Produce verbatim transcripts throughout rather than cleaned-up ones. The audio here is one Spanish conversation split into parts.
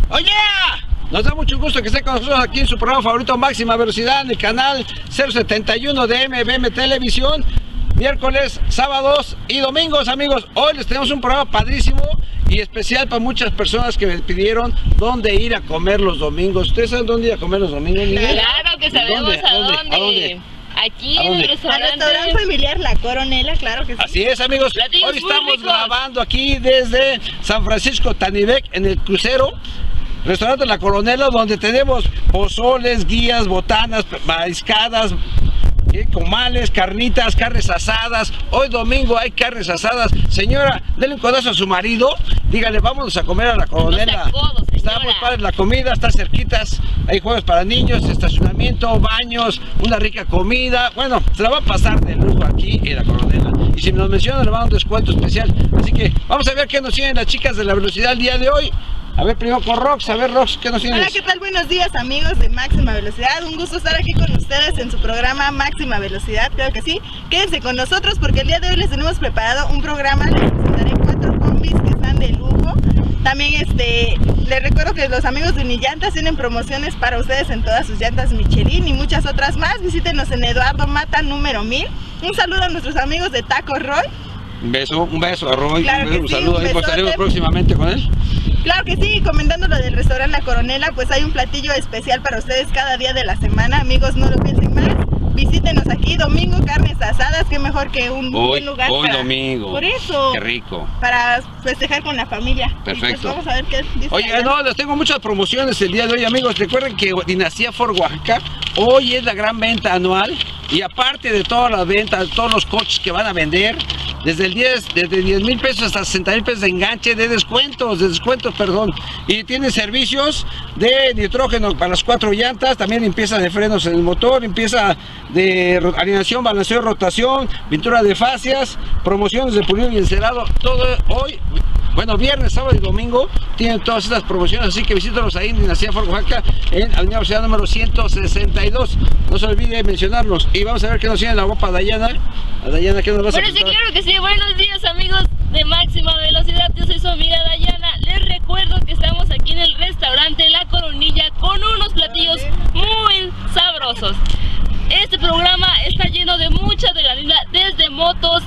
¡Oye! Nos da mucho gusto que esté con nosotros aquí en su programa favorito Máxima Velocidad en el canal cero setenta y uno de M B M Televisión. Miércoles, sábados y domingos, amigos. Hoy les tenemos un programa padrísimo y especial para muchas personas que me pidieron dónde ir a comer los domingos. ¿Ustedes saben dónde ir a comer los domingos, Miguel? Claro que sabemos ¿Dónde? a dónde. ¿A dónde? Aquí ¿A en dónde? el restaurante. Al restaurante familiar La Coronela, claro que sí. Así es, amigos. Platillos Hoy muy estamos ricos. grabando aquí desde San Francisco Tanibek en el crucero. Restaurante La Coronela, donde tenemos pozoles, guías, botanas, mariscadas, ¿qué? Comales, carnitas, carnes asadas. Hoy domingo hay carnes asadas. Señora, denle un codazo a su marido. Dígale, vámonos a comer a La Coronela. No sea codo, señora. Está muy padre la comida, está cerquitas. Hay juegos para niños, estacionamiento, baños, una rica comida. Bueno, se la va a pasar de lujo aquí en La Coronela. Y si nos mencionan, le van a dar un descuento especial. Así que vamos a ver qué nos tienen las chicas de la velocidad el día de hoy. A ver, primero con Rox, a ver Rox, ¿qué nos tienes? Hola, ¿qué tal? Buenos días, amigos de Máxima Velocidad. Un gusto estar aquí con ustedes en su programa Máxima Velocidad, creo que sí. Quédense con nosotros porque el día de hoy les tenemos preparado un programa. Les presentaré cuatro combis que están de lujo. También este, les recuerdo que los amigos de Unillantas tienen promociones para ustedes en todas sus llantas Michelin y muchas otras más. Visítenos en Eduardo Mata número mil. Un saludo a nuestros amigos de Taco Roy. Un beso, un beso a Roy, Claro un, que beso, un sí, saludo, un ahí pues besote. estaremos próximamente con él. Claro que sí, comentando lo del restaurante La Coronela, pues hay un platillo especial para ustedes cada día de la semana. Amigos, no lo piensen más. Visítenos aquí, domingo, carnes asadas, qué mejor que un Hoy, buen lugar hoy para... domingo. Por eso. Qué rico. Para festejar con la familia. Perfecto. Y pues vamos a ver qué dice. Oye, allá. no, les tengo muchas promociones el día de hoy, amigos. Recuerden que Dinastía Ford Oaxaca hoy es la gran venta anual. Y aparte de todas las ventas, todos los coches que van a vender, desde el diez, desde diez mil pesos hasta sesenta mil pesos de enganche, de descuentos, de descuentos, perdón. Y tienen servicios de nitrógeno para las cuatro llantas, también limpieza de frenos en el motor, limpieza de ro- alineación, balanceo, rotación, pintura de fascias, promociones de pulido y encerado. Todo hoy, bueno, viernes, sábado y domingo tienen todas estas promociones, así que visítalos ahí en Dinastía Ford Oaxaca, en Avenida Universidad número ciento sesenta y dos. No se olvide mencionarlos. Y vamos a ver qué nos tiene la guapa Dayana. A Dayana, ¿qué nos vas a Bueno, sí, presentar? claro que sí. Buenos días, amigos de Máxima Velocidad. Yo soy su amiga Dayana. Les recuerdo que estamos aquí en el restaurante La Coronilla con unos platillos muy sabrosos. Este programa está lleno de mucha adrenalina, desde motos,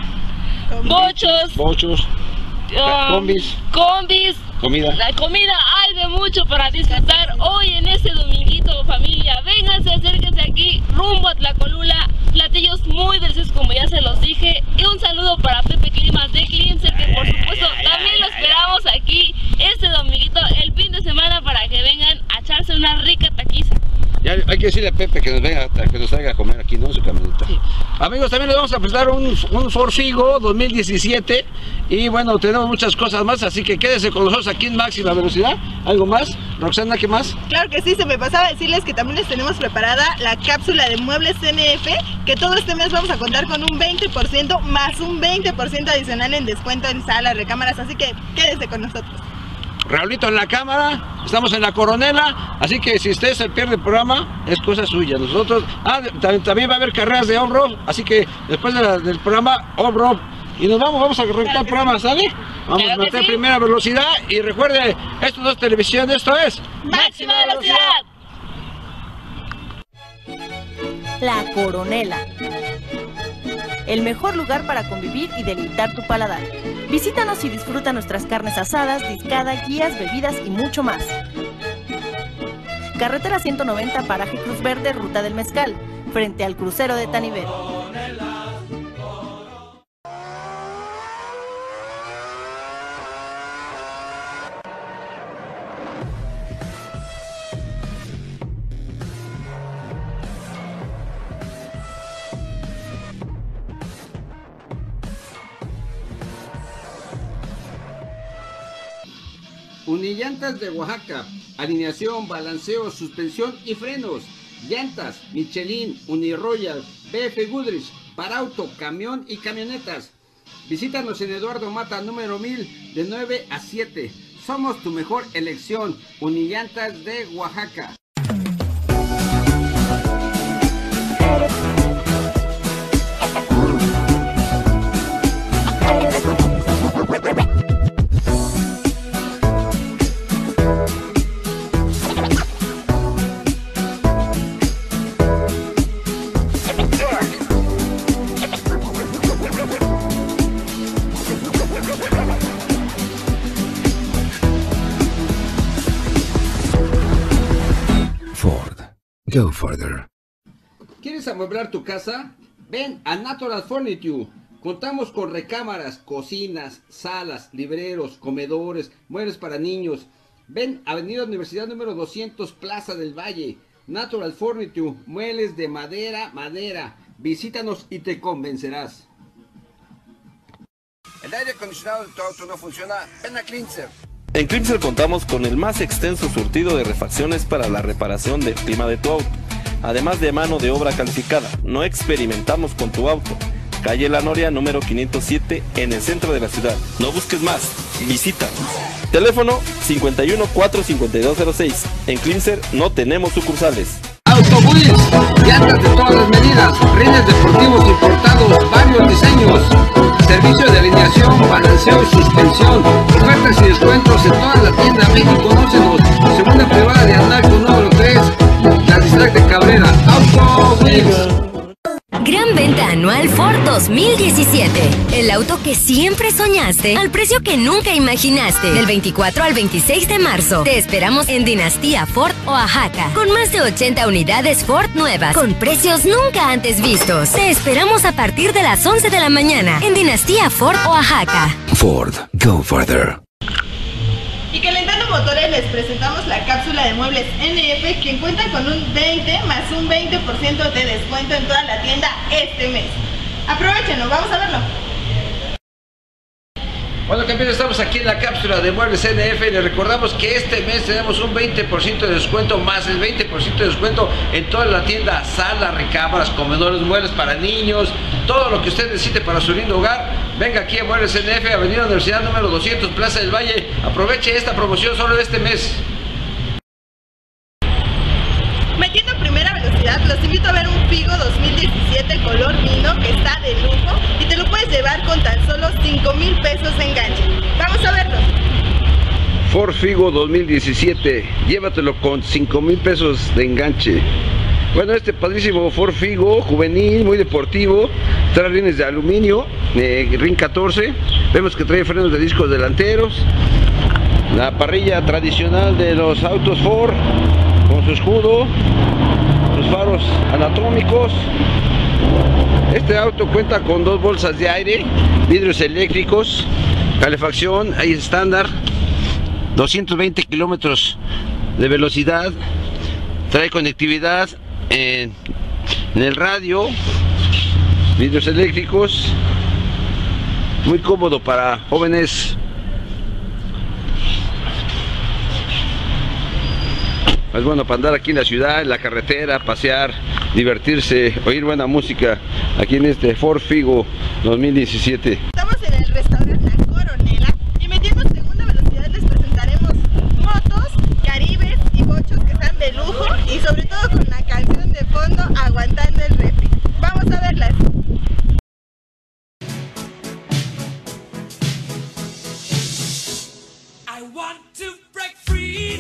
bochos, Bochos, um, combis, combis, comida. la comida, hay de mucho para disfrutar hoy en este dominguito, familia. Vénganse, acérquense aquí, rumbo a Tlacolula, platillos muy deliciosos como ya se los dije. Y un saludo para Pepe Climas de Cleanser, que por supuesto también lo esperamos aquí este dominguito, el fin de semana, para que vengan a echarse una rica taquiza. Ya hay que decirle a Pepe que nos venga, que nos traiga a comer aquí, ¿no? En su camioneta. Sí. Amigos, también les vamos a presentar un, un Ford Figo dos mil diecisiete. Y bueno, tenemos muchas cosas más, así que quédense con nosotros aquí en Máxima Velocidad. ¿Algo más? Roxana, ¿qué más? Claro que sí, se me pasaba decirles que también les tenemos preparada la cápsula de muebles C N F, que todo este mes vamos a contar con un veinte por ciento más un veinte por ciento adicional en descuento en salas, recámaras, así que quédense con nosotros. Raulito en la cámara, estamos en La Coronela, así que si usted se pierde el programa, es cosa suya. Nosotros, ah, también, también va a haber carreras de off-road, así que después de la- del programa off-road, y nos vamos, vamos a arrancar el programa, ¿sale? Vamos Claro a que meter sí. primera velocidad, y recuerde, esto no es televisión, esto es ¡Máxima Velocidad! La Coronela. El mejor lugar para convivir y deleitar tu paladar. Visítanos y disfruta nuestras carnes asadas, discada, guías, bebidas y mucho más. Carretera ciento noventa, paraje Cruz Verde, Ruta del Mezcal, frente al crucero de Tanibet. Unillantas de Oaxaca, alineación, balanceo, suspensión y frenos. Llantas, Michelin, Uniroyal, B F Goodrich, para auto, camión y camionetas. Visítanos en Eduardo Mata número mil de nueve a siete. Somos tu mejor elección. Unillantas de Oaxaca. go further. ¿Quieres amueblar tu casa? Ven a Natural Furniture. Contamos con recámaras, cocinas, salas, libreros, comedores, muebles para niños. Ven a Avenida Universidad número doscientos, Plaza del Valle. Natural Furniture, muebles de madera, madera. Visítanos y te convencerás. ¿El aire acondicionado de tu auto no funciona? Ven a Cleanser. En Cleanser contamos con el más extenso surtido de refacciones para la reparación del clima de tu auto, además de mano de obra calificada. No experimentamos con tu auto. Calle La Noria, número quinientos siete, en el centro de la ciudad. No busques más, visítanos. Teléfono cincuenta y uno, cuatro cincuenta y dos cero seis. En Cleanser no tenemos sucursales. Autobuis, llantas de todas las medidas, rines deportivos importados, varios diseños, servicio de alineación, balanceo y suspensión, ofertas y descuentos en toda la tienda. Ven y conócenos, segunda privada de Analco número tres, la Distract de Cabrera. Autobuis. Gran venta anual Ford dos mil diecisiete. El auto que siempre soñaste al precio que nunca imaginaste. Del veinticuatro al veintiséis de marzo. Te esperamos en Dinastía Ford Oaxaca. Con más de ochenta unidades Ford nuevas. Con precios nunca antes vistos. Te esperamos a partir de las once de la mañana. En Dinastía Ford Oaxaca. Ford, go further. Y calentando motores les presentamos la cápsula de muebles N F, quien cuenta con un veinte más un veinte por ciento de descuento en toda la tienda este mes. Aprovechenlo, vamos a verlo. Bueno, campeones, estamos aquí en la cápsula de muebles N F y les recordamos que este mes tenemos un veinte por ciento de descuento más el veinte por ciento de descuento en toda la tienda, salas, recámaras, comedores, muebles para niños, todo lo que usted necesite para su lindo hogar. Venga aquí a Muebles N F, Avenida Universidad número doscientos, Plaza del Valle. Aproveche esta promoción solo de este mes. Metiendo primera velocidad, los invito a ver un Figo dos mil diecisiete color vino que está de lujo y te lo puedes llevar con tan solo cinco mil pesos de enganche. Vamos a verlo. Ford Figo dos mil diecisiete, llévatelo con cinco mil pesos de enganche. Bueno, este padrísimo Ford Figo juvenil, muy deportivo, trae rines de aluminio, eh, R I N catorce, vemos que trae frenos de discos delanteros, la parrilla tradicional de los autos Ford, con su escudo, sus faros anatómicos. Este auto cuenta con dos bolsas de aire, vidrios eléctricos, calefacción, ahí estándar, doscientos veinte kilómetros de velocidad, trae conectividad en, en el radio, vidrios eléctricos, muy cómodo para jóvenes. Es bueno para andar aquí en la ciudad, en la carretera, pasear, divertirse, oír buena música aquí en este Ford Figo dos mil diecisiete. Estamos en el restaurante La Coronela y metiendo segunda velocidad les presentaremos motos, caribes y bochos que están de lujo y sobre todo con la canción de fondo aguantando el refri. Vamos a verlas. I want to break free.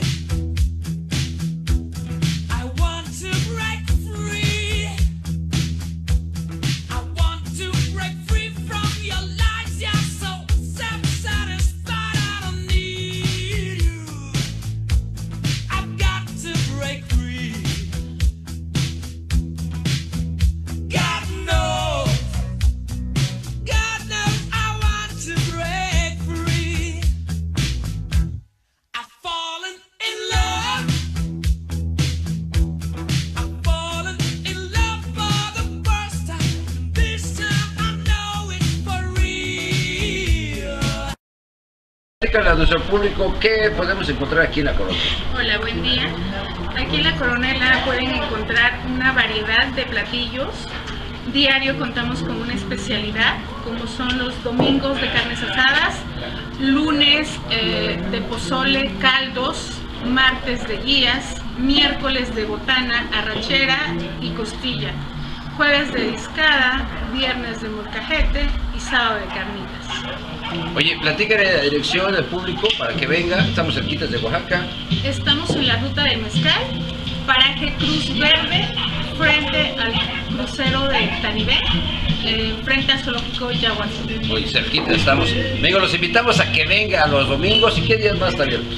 A nuestro público, ¿qué podemos encontrar aquí en La Coronela? Hola, buen día. Aquí en La Coronela pueden encontrar una variedad de platillos. Diario contamos con una especialidad, como son los domingos de carnes asadas, lunes eh, de pozole, caldos, martes de guías, miércoles de botana, arrachera y costilla, jueves de discada, viernes de molcajete y sábado de carnitas. Oye, platícale la dirección al público para que venga. Estamos cerquitas de Oaxaca. Estamos en la ruta del Mezcal, paraje Cruz Verde, frente al crucero de Tanibé, eh, frente al zoológico Yaguazú. Muy cerquita estamos. Amigos, los invitamos a que venga los domingos. ¿Y qué días más están abiertos?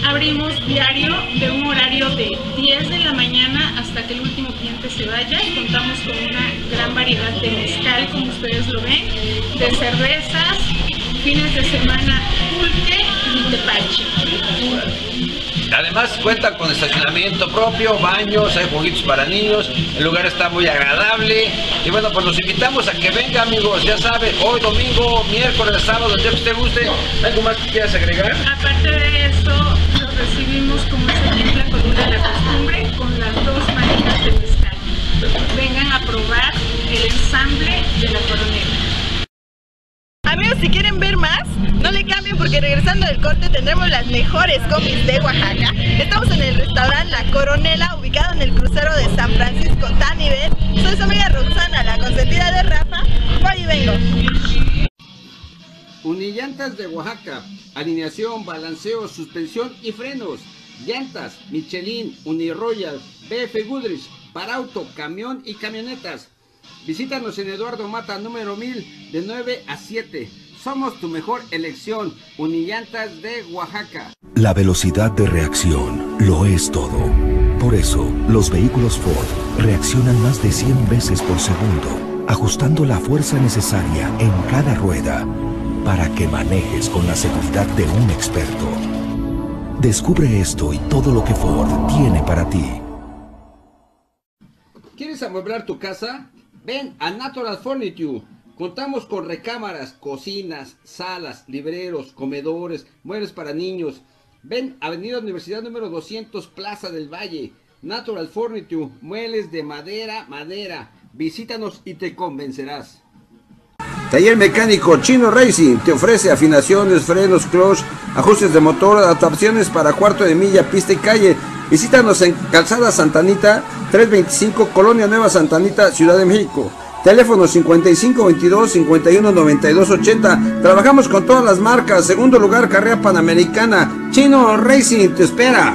Abrimos diario de un horario de diez de la mañana hasta que el último cliente se vaya y contamos con una gran variedad de mezcal, como ustedes lo ven, de cervezas, fines de semana pulque y tepache. Además cuentan con estacionamiento propio, baños, hay jueguitos para niños, el lugar está muy agradable y bueno, pues los invitamos a que vengan, amigos, ya saben, hoy domingo, miércoles, sábado, el día que usted guste. ¿Algo más que quieras agregar? Aparte de eso, los recibimos como es aquí en la columna de la costumbre, con las dos maneras de mezcal. Vengan a probar el ensamble de la Coronela. Amigos, si quieren ver más, no le cambien porque regresando del corte tendremos las mejores combis de Oaxaca. Estamos en el restaurante La Coronela, ubicado en el crucero de San Francisco Tanivet. Soy su amiga Roxana, la consentida de Rafa. Voy y vengo. Unillantas de Oaxaca, alineación, balanceo, suspensión y frenos. Llantas, Michelin, Uniroyal, B F Goodrich, para auto, camión y camionetas. Visítanos en Eduardo Mata número mil de nueve a siete. Somos tu mejor elección. Unillantas de Oaxaca. La velocidad de reacción lo es todo. Por eso, los vehículos Ford reaccionan más de cien veces por segundo, ajustando la fuerza necesaria en cada rueda para que manejes con la seguridad de un experto. Descubre esto y todo lo que Ford tiene para ti. ¿Quieres amueblar tu casa? Ven a Natural Furniture. Contamos con recámaras, cocinas, salas, libreros, comedores, muebles para niños. Ven a Avenida Universidad número doscientos, Plaza del Valle. Natural Furniture, muebles de madera, madera. Visítanos y te convencerás. Taller Mecánico Chino Racing te ofrece afinaciones, frenos, clutch, ajustes de motor, adaptaciones para cuarto de milla, pista y calle. Visítanos en Calzada Santanita, trescientos veinticinco, Colonia Nueva Santanita, Ciudad de México. Teléfono cincuenta y cinco veintidós, cincuenta y uno noventa y dos ochenta. Trabajamos con todas las marcas. Segundo lugar, carrera panamericana. Chino Racing te espera.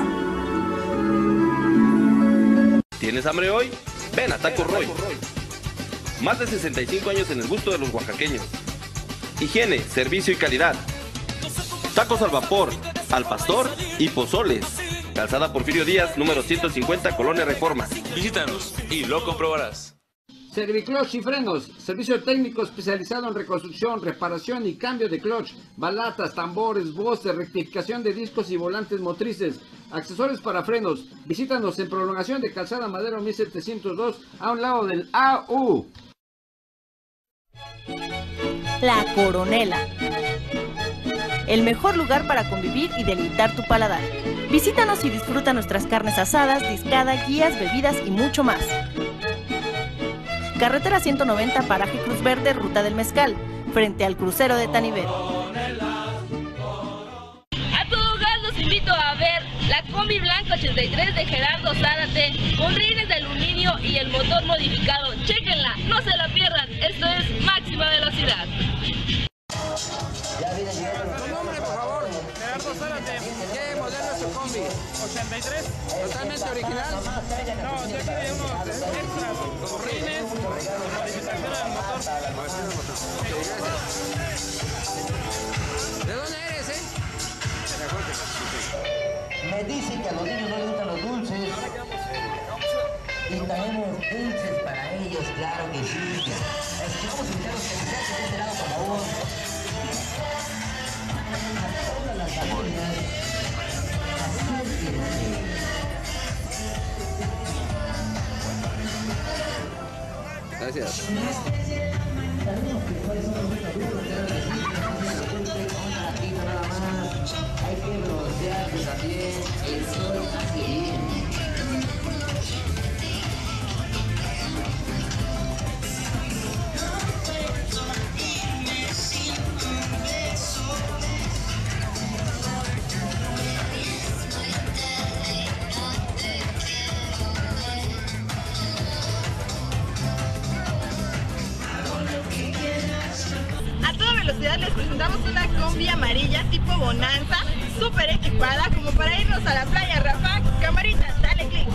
¿Tienes hambre hoy? Ven a Taco Roy. Más de sesenta y cinco años en el gusto de los oaxaqueños. Higiene, servicio y calidad. Tacos al vapor, al pastor y pozoles. Calzada Porfirio Díaz, número ciento cincuenta, Colonia Reforma. Visítanos y lo comprobarás. Serviclutch y frenos, servicio técnico especializado en reconstrucción, reparación y cambio de clutch, balatas, tambores, voces, rectificación de discos y volantes motrices, accesorios para frenos. Visítanos en prolongación de Calzada Madero mil setecientos dos, a un lado del A U. La Coronela. El mejor lugar para convivir y deleitar tu paladar. Visítanos y disfruta nuestras carnes asadas, discada, guías, bebidas y mucho más. Carretera ciento noventa, paraje Cruz Verde, Ruta del Mezcal, frente al crucero de Tanivet. A todo gas los invito a ver la Combi Blanca ochenta y tres de Gerardo Zárate, con rines de aluminio y el motor modificado. Chéquenla, no se la pierdan, esto es máxima velocidad. Tu nombre, por favor. Gerardo Zárate. ¿Qué modelo es su combi? ochenta y tres. ¿Totalmente original? No, yo tiene unos extras, como rines, modificación del motor. ¿De dónde eres, eh? Me dicen que a los niños no les gustan los dulces. Y traemos dulces para ellos, claro que sí. Es que vamos a invitar a los que se de este lado, por favor. A todas las familias. Gracias. Hay que broncearse también, el sol hace bien. Les presentamos una combi amarilla tipo Bonanza, súper equipada, como para irnos a la playa. Rafa, camarita, dale click.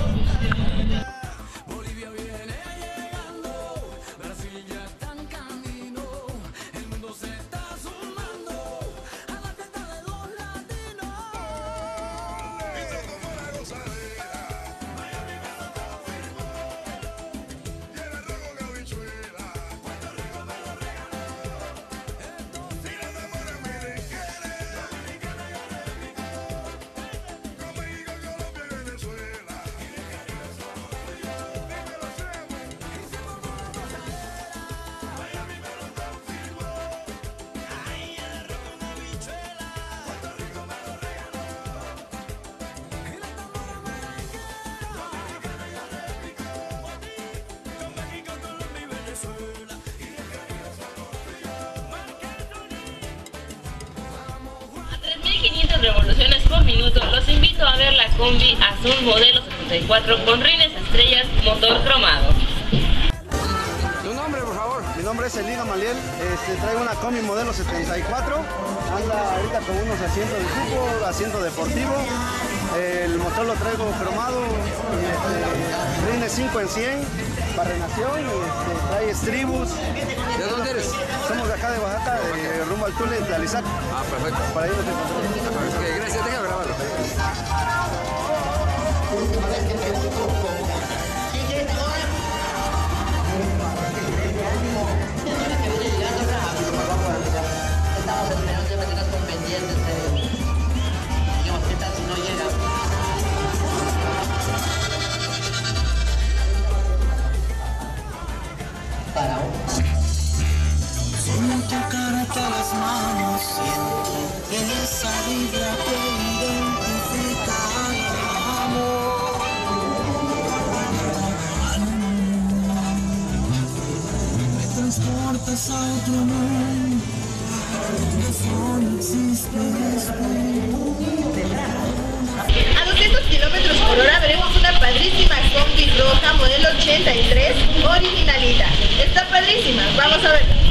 revoluciones por minuto. Los invito a ver la combi azul modelo setenta y cuatro con rines estrellas, motor cromado. ¿Tu nombre, por favor? Mi nombre es Elí Gamaliel, este, traigo una combi modelo setenta y cuatro, anda ahorita con unos asientos de cupo, asiento deportivo, el motor lo traigo cromado, y, este, rines cinco en cien, barrenación, y, este, trae estribos. ¿De dónde eres? Somos de acá de Oaxaca, de rumbo al Tule de Alizac. Ah, perfecto. Para ahí nos encontramos. Okay, gracias, déjame grabarlo. Estamos esperando que me tengas con pendientes de... Digamos, ¿qué tal si no llega? Para un... Solo tocarte las manos, siento esa vibra que identifica el amor. Me transportas a otro mundo, donde solo existe A doscientos kilómetros por hora veremos una padrísima combi roja modelo ochenta y tres originalita. Está padrísima, vamos a ver.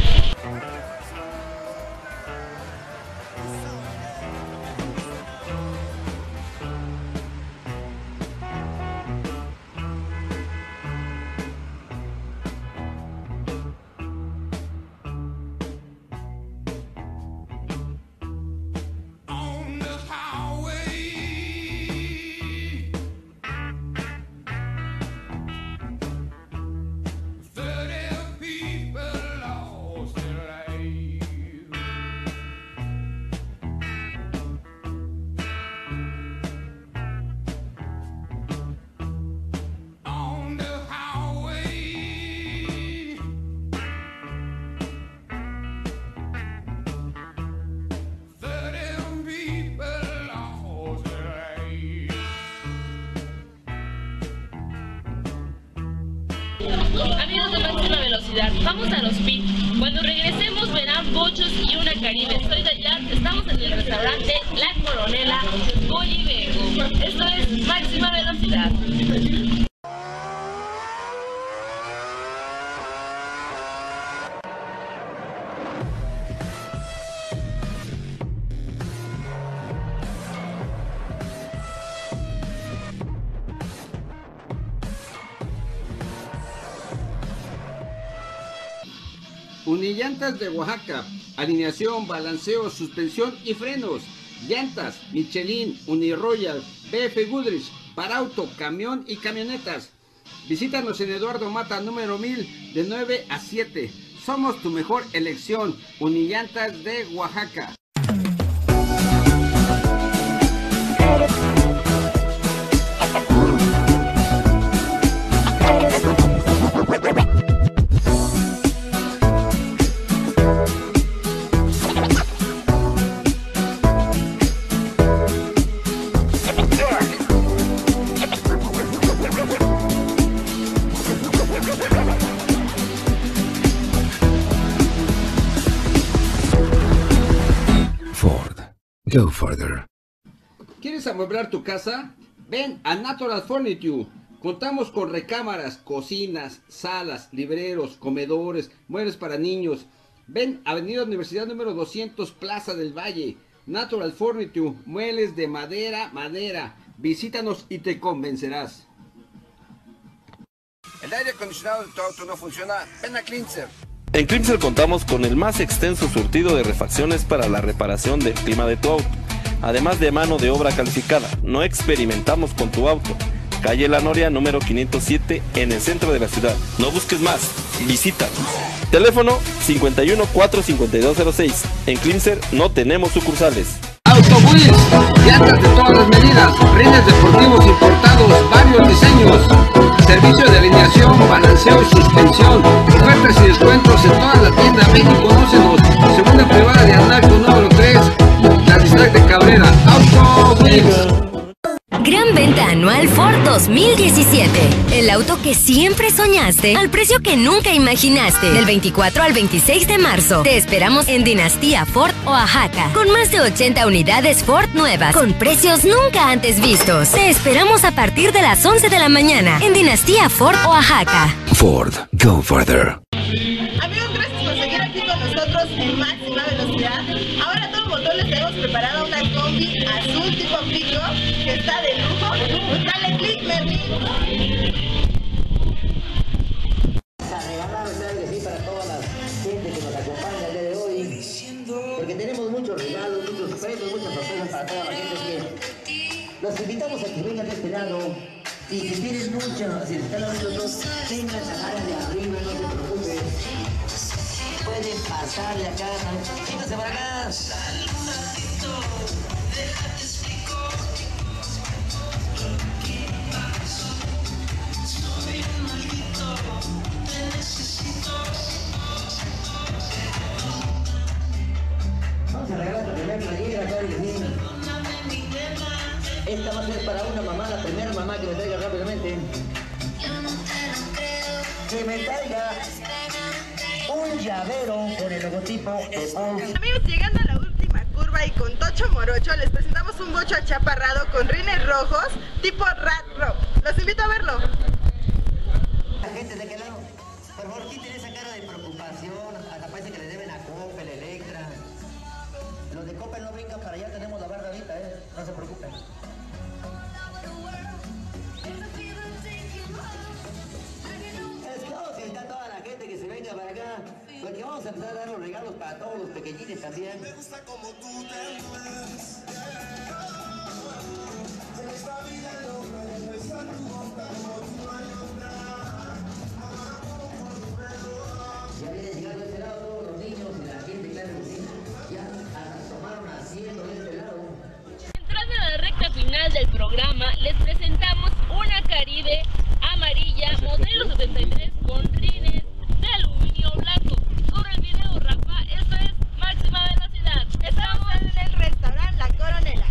Amigos de Máxima Velocidad, vamos a los pits. Cuando regresemos verán bochos y una Caribe. Soy Dayat, estamos en el restaurante La Coronela, Bolivego. Esto es Máxima Velocidad. Unillantas de Oaxaca, alineación, balanceo, suspensión y frenos. Llantas, Michelin, Uniroyal, B F Goodrich, para auto, camión y camionetas. Visítanos en Eduardo Mata, número mil, de nueve a siete. Somos tu mejor elección. Unillantas de Oaxaca. Go further. ¿Quieres amueblar tu casa? Ven a Natural Furniture. Contamos con recámaras, cocinas, salas, libreros, comedores, muebles para niños. Ven a Avenida Universidad número doscientos, Plaza del Valle. Natural Furniture, muebles de madera, madera. Visítanos y te convencerás. El aire acondicionado de tu auto no funciona. Ven a Cleanser. En Cleanser contamos con el más extenso surtido de refacciones para la reparación del clima de tu auto, además de mano de obra calificada. No experimentamos con tu auto. Calle La Noria, número quinientos siete, en el centro de la ciudad. No busques más, visítanos. Teléfono cincuenta y uno, cuatro cincuenta y dos cero seis. En Cleanser no tenemos sucursales. Autobuis, llantas de todas las medidas, rines deportivos importados, varios diseños, servicio de alineación, balanceo y suspensión, ofertas y descuentos en toda la tienda. Ven y conócenos, segunda privada de Anaco número tres, la distrito de Cabrera. Autobuis. Gran venta anual anual Ford dos mil diecisiete. El auto que siempre soñaste al precio que nunca imaginaste. Del veinticuatro al veintiséis de marzo. Te esperamos en Dinastía Ford Oaxaca. Con más de ochenta unidades Ford nuevas. Con precios nunca antes vistos. Te esperamos a partir de las once de la mañana. En Dinastía Ford Oaxaca. Ford, go further. Amigos, gracias por seguir aquí con nosotros en Máxima Velocidad. Ahora a todo motor les tenemos preparada una combi azul tipo pico que está de lujo. Dale click, Merlin. A regalar, claro que sí, para toda la gente que nos acompaña el día de hoy. Porque tenemos muchos regalos, muchos premios, muchas sorpresas para toda la gente. Que los invitamos a que vengan de este lado. Y si tienen mucho, si están los dos, vengan a la de arriba, no se preocupen. Pueden pasarle acá, vénganse para acá. Vamos a regalar la primera playera, claro que sí. Esta va a ser para una mamá, la primera mamá que me traiga rápidamente. Que me traiga un llavero con el logotipo de Ford. Amigos, llegando a la última curva y con Tocho Morocho, les presentamos un bocho achaparrado con rines rojos tipo Rat Rock. Los invito a verlo. La gente de aquel lado, por favor, quiten esa cara de preocupación. Hasta parece que le deben a Coppel, Electra. Los de Coppel no vengan para allá, tenemos la barra ahorita, eh. No se preocupen. Es que vamos a invitar a toda la gente que se venga para acá, porque vamos a empezar a dar los regalos para todos los pequeñines también. Me gusta como tú te mueves. En esta vida no me gusta tu boca como tú hay otra. Ya vienen llegando a este lado todos los niños y la gente, claro que sí. Ya hasta tomaron asiento de este lado. Entrando a la recta final del programa, les presentamos una Caribe amarilla, modelo setenta y tres, con rines de aluminio blanco. Sobre el video, Rafa, esto es Máxima Velocidad. Estamos en el restaurante La Coronela.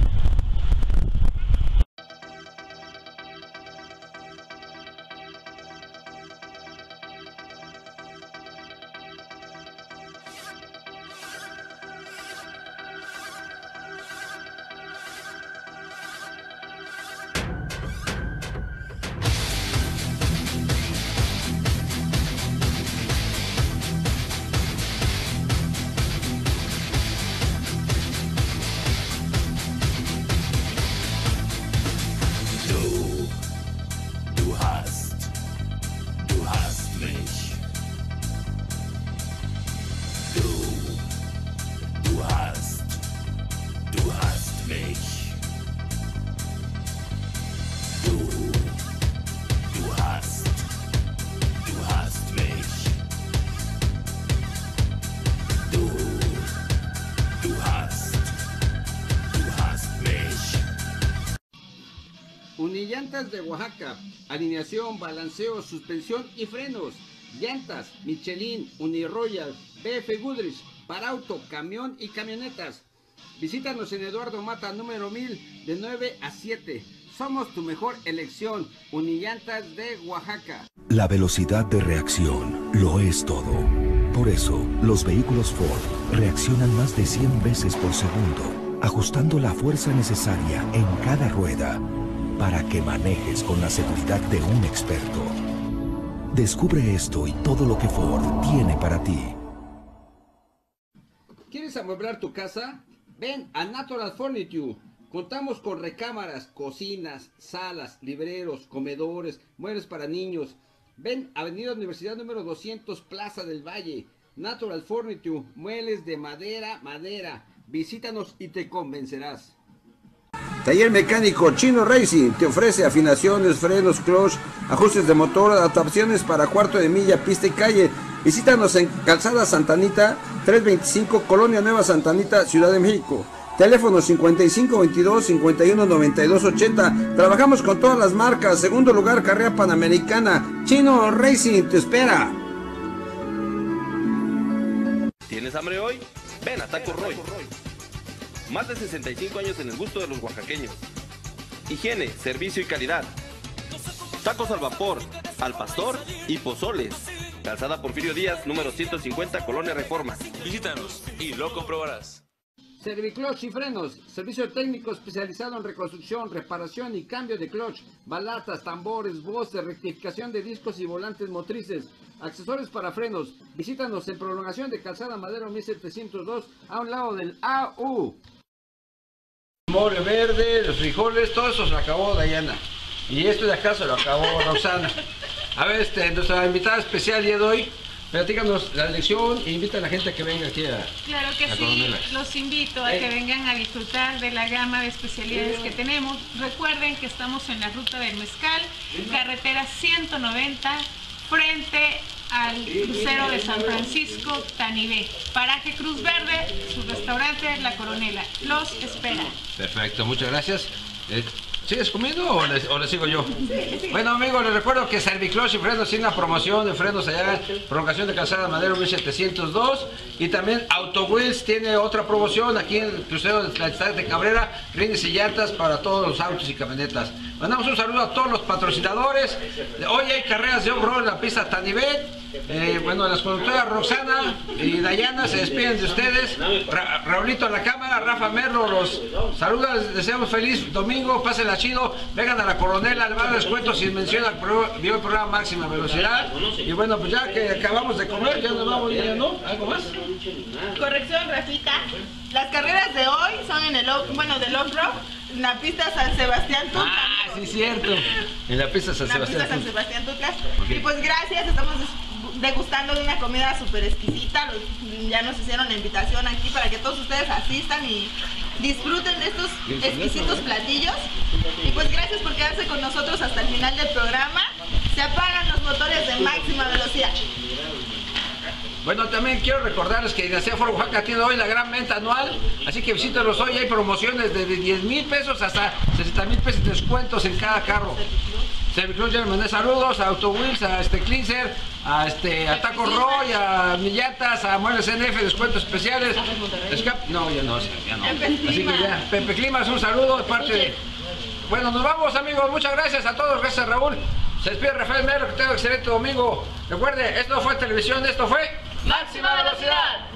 Unillantas de Oaxaca, alineación, balanceo, suspensión y frenos. Llantas Michelin, Uniroyal, B F Goodrich, para auto, camión y camionetas. Visítanos en Eduardo Mata número mil de nueve a siete. Somos tu mejor elección. Unillantas de Oaxaca. La velocidad de reacción lo es todo. Por eso, los vehículos Ford reaccionan más de cien veces por segundo, ajustando la fuerza necesaria en cada rueda para que manejes con la seguridad de un experto. Descubre esto y todo lo que Ford tiene para ti. ¿Quieres amueblar tu casa? Ven a Natural Furniture. Contamos con recámaras, cocinas, salas, libreros, comedores, muebles para niños. Ven a Avenida Universidad número doscientos, Plaza del Valle. Natural Furniture, muebles de madera, madera. Visítanos y te convencerás. Taller mecánico Chino Racing te ofrece afinaciones, frenos, clutch, ajustes de motor, adaptaciones para cuarto de milla, pista y calle. Visítanos en Calzada Santa Anita, trescientos veinticinco, Colonia Nueva Santa Anita, Ciudad de México. Teléfono cincuenta y cinco veintidós, cincuenta y uno noventa y dos ochenta. Trabajamos con todas las marcas. Segundo lugar, carrera panamericana. Chino Racing te espera. ¿Tienes hambre hoy? Ven a Taco Roy. Más de sesenta y cinco años en el gusto de los oaxaqueños. higiene, servicio y calidad. Tacos al vapor, al pastor y pozoles. Calzada Porfirio Díaz, número ciento cincuenta, Colonia Reforma. Visítanos y lo comprobarás. Serviclutch y frenos, servicio técnico especializado en reconstrucción, reparación y cambio de clutch, balatas, tambores, voces, rectificación de discos y volantes motrices, accesorios para frenos. Visítanos en prolongación de Calzada Madero mil setecientos dos, a un lado del A U. El mole verde, los frijoles, todo eso se lo acabó Dayana. Y esto de acá se lo acabó Roxana. A ver, este, nuestra invitada especial el día de hoy, platícanos la lección e invita a la gente a que venga aquí a Claro que a sí, Coronela. los invito a que vengan a disfrutar de la gama de especialidades que tenemos. Recuerden que estamos en la ruta del Mezcal, carretera ciento noventa, frente al crucero de San Francisco, Tanibé. Paraje Cruz Verde, su restaurante La Coronela. Los espera. Perfecto, muchas gracias. Eh, ¿Sigues comiendo o le, o le sigo yo? Bueno, amigos, les recuerdo que Serviclutch y frenos tiene una promoción de frenos allá, prolongación de Calzada Madero mil setecientos dos, y también Auto Wheels tiene otra promoción aquí en el crucero de la estación de Cabrera, rines y llantas para todos los autos y camionetas. Mandamos un saludo a todos los patrocinadores. Hoy hay carreras de off-road en la pista Tanibet. Eh, bueno, las conductoras Roxana y Dayana se despiden de ustedes. Ra Raulito a la cámara, Rafa Merlo los saluda, les deseamos feliz domingo, pásenla chido, vengan a la Coronela, le van a dar descuento si menciona el, pro el programa Máxima Velocidad. Y bueno, pues ya que acabamos de comer, ya nos vamos, ya no, ¿algo más? Corrección, Rafita. Las carreras de hoy son en el, bueno, del off-road, en la pista San Sebastián Tutla. Ah, sí, cierto. En la pista San la Sebastián. pista San Sebastián Tutla. Okay. Y pues gracias, estamos degustando de una comida súper exquisita. Ya nos hicieron la invitación aquí para que todos ustedes asistan y disfruten de estos exquisitos platillos. Y pues gracias por quedarse con nosotros hasta el final del programa. Se apagan los motores de máxima velocidad. Bueno, también quiero recordarles que Dinastía Ford Oaxaca tiene hoy la gran venta anual, así que visítenlos hoy, hay promociones desde diez mil pesos hasta sesenta mil pesos de descuentos en cada carro. Serviclutch, ya le mandé saludos a Auto Wheels, a este Cleanser, a este a Taco Roy, a Millatas, a Muebles N F, descuentos especiales. Escap no, ya no, ya no. Así que ya, Pepe Climas, un saludo de parte de... Bueno, nos vamos, amigos, muchas gracias a todos, gracias Raúl. Se despide Rafael Mero, que tenga un excelente domingo. Recuerde, esto fue televisión, esto fue... ¡Máxima Velocidad!